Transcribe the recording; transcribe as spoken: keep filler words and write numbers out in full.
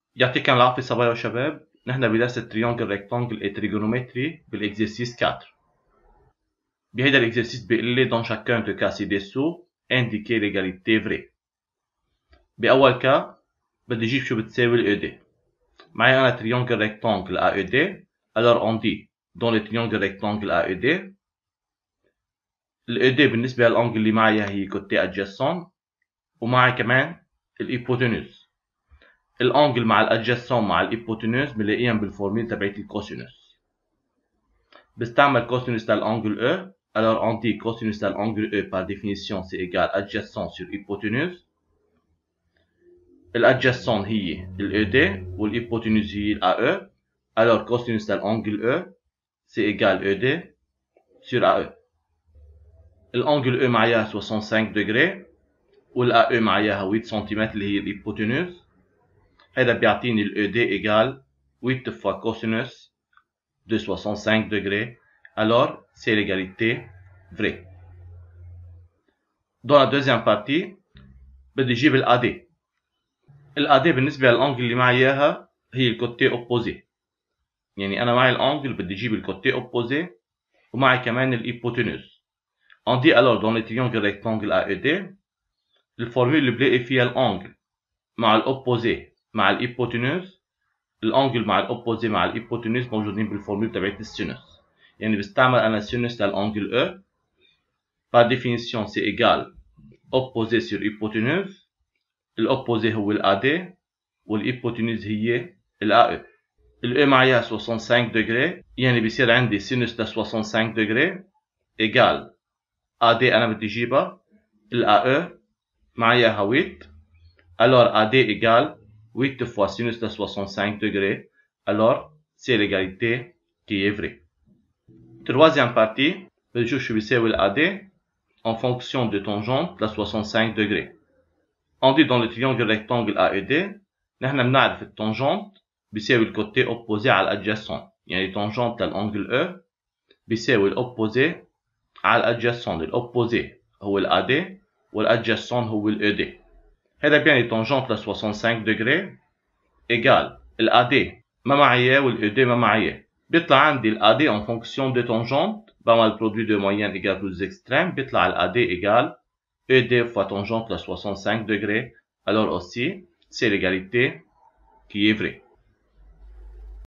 يعطيكم العافية صبايا وشباب. نحن بدرس التريونجل ريكتانجل et trigonométrie بالاكزرسيس أربعة. بهيدا الاكزرسيس بيقول لي dans chacun de cas ci-dessous indiquer l'égalité vraie. بأول كا بدي أجيب شو بتساوي ال إي دي. معي أنا تريونجل ريكتانجل A E D. alors on dit dans le triangle rectangle A E D ال إي دي بالنسبة للأنجل اللي معي هي côté adjacent ومعي كمان الهيبوتنوز. الانجل مع الادجاسون مع الهيبوتنوز بنلاقيهم بالفورميل تبعت الكوسينوس. بستعمل كوسينوس للانجل او. alors on dit cosinus للانجل او par définition c'est égal adjacent sur hypotenuse. الادجاسون هي ال إي دي والهيبوتنوز هي ال إيه او. alors cosinus للانجل او c'est égal إي دي sur إيه او. الانجل او معايا soixante-cinq degrés وال إيه او معايا huit سنتيمتر اللي هي الهيبوتنوز. هذا بيعطيني ال إي دي égale huit fois cosinus de soixante-cinq degrés. alors c'est l'égalité vraie. dans la deuxième partie بدي اجيب ال إيه دي. ال إيه دي بالنسبة للانجل اللي معي اياها هي الكوتي اوبوزي. يعني انا معي الانجل بدي اجيب الكوتي اوبوزي ومعي كمان الهيبوتنوز. on dit alors dans le triangle rectangle A E D الفورمule اللي بلاقي فيها الانجل مع الاوبوزي مع الهيبوتنوز. الانجل مع الاوبوزي مع الهيبوتنوز موجودين بالفورمول تبعت السينوس. يعني بستعمل انا سينوس للانجل او. par définition c'est égal opposé sur hypotenuse. الاوبوزي هو ال إيه دي والهيبوتنوز هي ال إيه او. ال او معايا soixante-cinq degrés يعني بيصير عندي سينوس ل soixante-cinq degrés égal إيه دي انا بدي اجيبها ال إيه او معايا huit. alors إيه دي égal huit fois sinus de soixante-cinq degrés. alors c'est l'égalité qui est vraie. Troisième partie بدي نشوف شو بيساوي ال إيه دي en fonction de tangente de soixante-cinq degrés. on dit dans le triangle rectangle A E D نحن بنعرف التانجنت بيساوي الكوتي اوبوزي على الادجاسون. يعني تانجنت للانجل او بيساوي الاوبوزي على الادجاسون. الاوبوزي هو ال إيه دي والادجاسون هو ال إي دي. هذا بيعني تانجنت ل soixante-cinq degrés égal ال إيه دي ما معي وال إي دي ما معي. بيطلع عندي ال إيه دي en fonction de tangente بعمل produit de moyenne égal plus extrême. بيطلع ال إيه دي égal إي دي fois tangente ل soixante-cinq degrés. alors aussi c'est l'égalité qui est vraie.